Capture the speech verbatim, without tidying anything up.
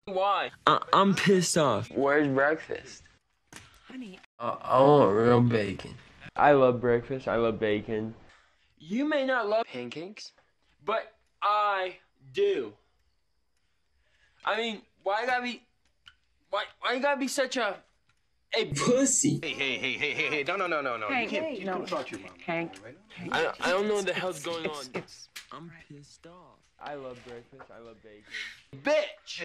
Why? I I'm pissed off. Where's breakfast? Honey, Uh, I want real bacon. I love breakfast. I love bacon. you may not love Pancakes? but I do. I mean, why you gotta be, why, why you gotta be such a, a pussy? Hey, hey, hey, hey, hey, hey, no, no, no, no, no. Hank, you can't, hey, you no. can't talk to your mom. Hank. Right? I, don't- I don't know what the It's- hell's going it's- on. It's, I'm pissed off. I love breakfast. I love bacon. Bitch!